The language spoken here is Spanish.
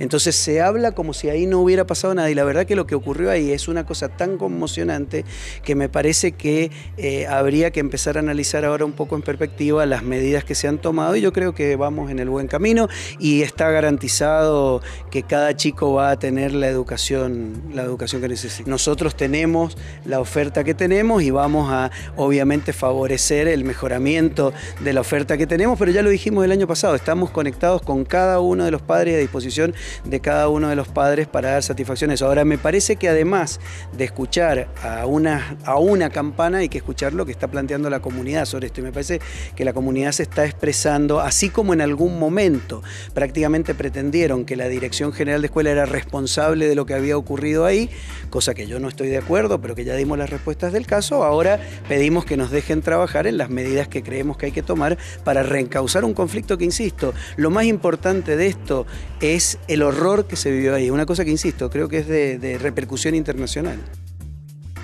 Entonces se habla como si ahí no hubiera pasado nada y la verdad que lo que ocurrió ahí es una cosa tan conmocionante que me parece que habría que empezar a analizar ahora un poco en perspectiva las medidas que se han tomado y yo creo que vamos en el buen camino y está garantizado que cada chico va a tener la educación que necesita. Nosotros tenemos la oferta que tenemos y vamos a obviamente favorecer el mejoramiento de la oferta que tenemos, pero ya lo dijimos el año pasado, estamos conectados con cada uno de los padres y a disposición de cada uno de los padres para dar satisfacciones. Ahora me parece que además de escuchar a una campana hay que escuchar lo que está planteando la comunidad sobre esto y me parece que la comunidad se está expresando, así como en algún momento prácticamente pretendieron que la Dirección General de Escuela era responsable de lo que había ocurrido ahí, cosa que yo no estoy de acuerdo, pero que ya dimos las respuestas del caso, ahora pedimos que nos dejen trabajar en las medidas que creemos que hay que tomar para reencauzar un conflicto que, insisto, lo más importante de esto es el horror que se vivió ahí, una cosa que, insisto, creo que es de repercusión internacional.